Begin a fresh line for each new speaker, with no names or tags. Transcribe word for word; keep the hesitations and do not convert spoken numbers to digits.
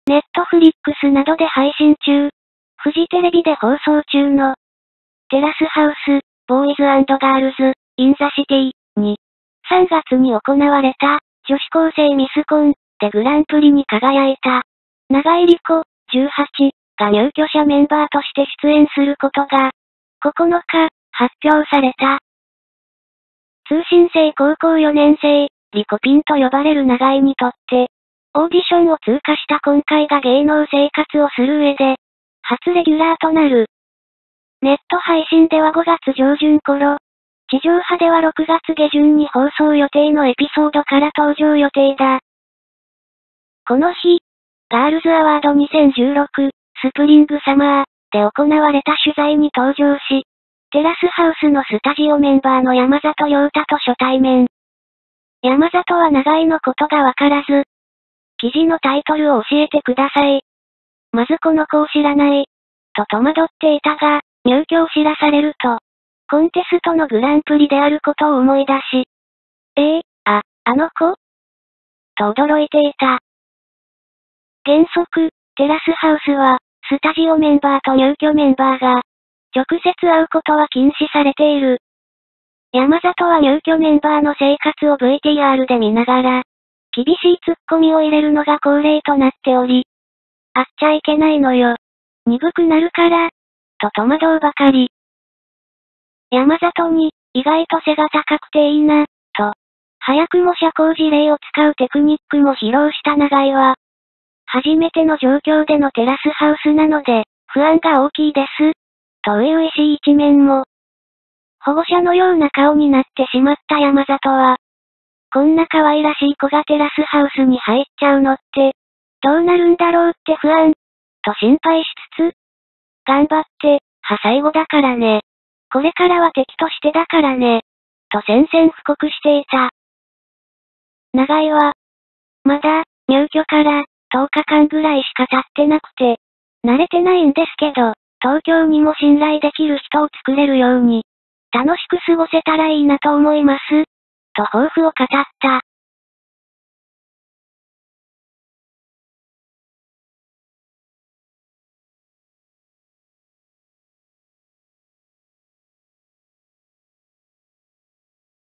ネットフリックスなどで配信中。フジテレビで放送中の、テラスハウス、ボーイズ&ガールズ、インザシティに、さんがつに行われた、女子高生ミスコンでグランプリに輝いた、永井莉子、じゅうはちが入居者メンバーとして出演することが、ここのか、発表された。通信制高校よねん生、リコピンと呼ばれる永井にとって、オーディションを通過した今回が芸能生活をする上で、初レギュラーとなる。ネット配信ではごがつじょうじゅん頃、地上波ではろくがつげじゅんに放送予定のエピソードから登場予定だ。この日、ガールズアワードにせんじゅうろく、スプリングサマーで行われた取材に登場し、テラスハウスのスタジオメンバーの山里亮太と初対面。山里は永井のことがわからず、記事のタイトルを教えてください。まずこの子を知らない。と戸惑っていたが、入居を知らされると、コンテストのグランプリであることを思い出し、ええー、あ、あの子と驚いていた。原則、テラスハウスは、スタジオメンバーと入居メンバーが、直接会うことは禁止されている。山里は入居メンバーの生活を ブイティーアール で見ながら、厳しいツッコミを入れるのが恒例となっており、会っちゃいけないのよ。鈍くなるから、と戸惑うばかり。山里に、意外と背が高くていいな、と、早くも社交辞令を使うテクニックも披露した永井は、初めての状況でのテラスハウスなので、不安が大きいです、と初々しい一面も。保護者のような顔になってしまった山里は、こんな可愛らしい子がテラスハウスに入っちゃうのって、どうなるんだろうって不安、と心配しつつ、頑張って、は最後だからね。これからは敵としてだからね。と宣戦布告していた。永井は、まだ、入居から、とおかかんぐらいしか経ってなくて、慣れてないんですけど、東京にも信頼できる人を作れるように、楽しく過ごせたらいいなと思います。と抱負を語った。